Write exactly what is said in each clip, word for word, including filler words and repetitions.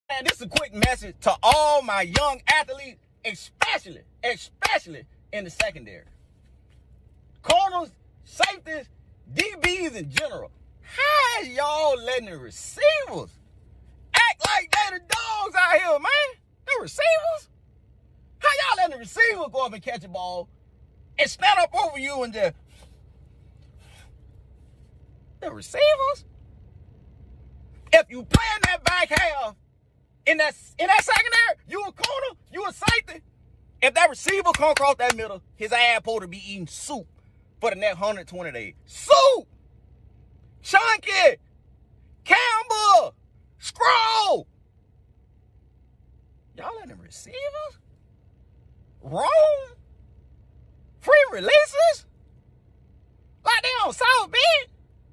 And this is a quick message to all my young athletes, especially, especially in the secondary. Corners, safeties, D Bs in general. How is y'all letting the receivers act like they the dogs out here, man? The receivers? How y'all letting the receiver go up and catch a ball and stand up over you and just... The receivers? If you play in that back half, in that in that secondary, you a corner, you a safety. If that receiver come across that middle, his ass supposed to be eating soup for the next one hundred twenty days. Soup! Chunky! Campbell! Scroll! Y'all letting the receivers roam? Free releases? Like they on South Bend?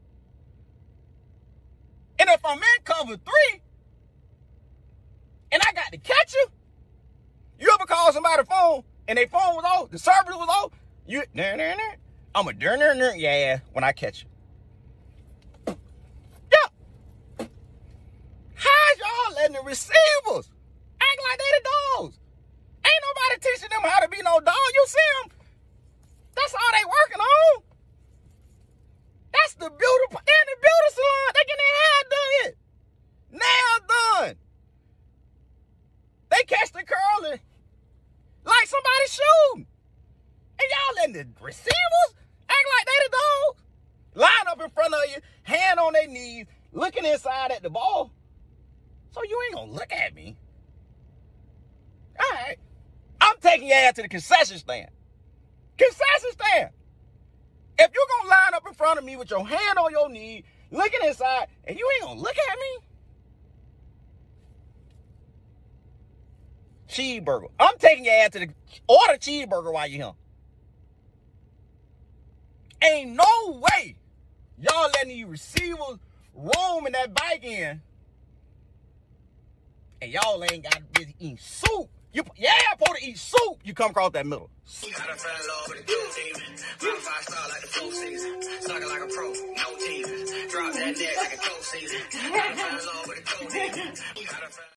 And if I'm in cover three, and I got to catch you, you ever call somebody phone, and their phone was off, the service was off, you, nah, nah, nah, I'm a dur, dur, dur, yeah, when I catch you. Yeah. How's y'all letting the receivers act like they the dogs? Ain't nobody teaching them how to be no dog. You see them? That's all they working on. That's the beauty. They're in the beauty salon. They getting their hair done. Nails done. They catch the curling like somebody shooting. And y'all letting the receivers act like they the dogs. Line up in front of you, hand on their knees, looking inside at the ball. So you ain't gonna look at me. All right. I'm taking your ass to the concession stand. Concession stand. If you're going to line up in front of me with your hand on your knee, looking inside, and you ain't going to look at me? Cheeseburger. I'm taking your ass to the... Order cheeseburger while you're here. Ain't no way y'all letting these receivers roam in that bike in, and y'all ain't got to be eating soup. You, yeah, I'm supposed to eat soup. You come across that middle. You gotta fall in love with the cool demon. My five star like the full season. Sucking like a pro, no teasers. Drop that neck like a cold season. Gotta fall in love with the cool demon. You gotta